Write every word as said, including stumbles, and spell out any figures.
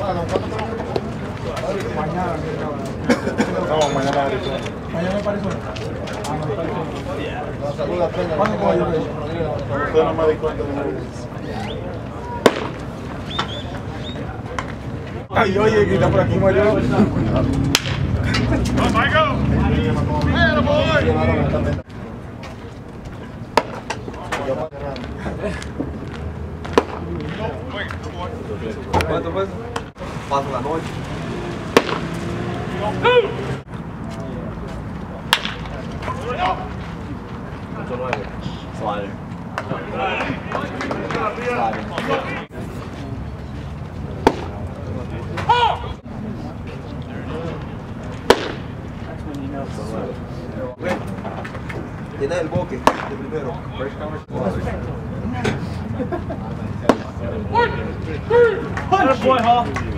Mañana, no, mañana Arizona. mañana para eso. ¿Cuándo puedo yo? Usted no me di cuenta de nada. Ay, oye, que está por aquí, Mario. Oh, Michael! Hey, boy! ¿Cuánto fue eso? Paso la noche. ocho nueve. Slider. Tiene el boque de primero. First cover. Good boy, Hall.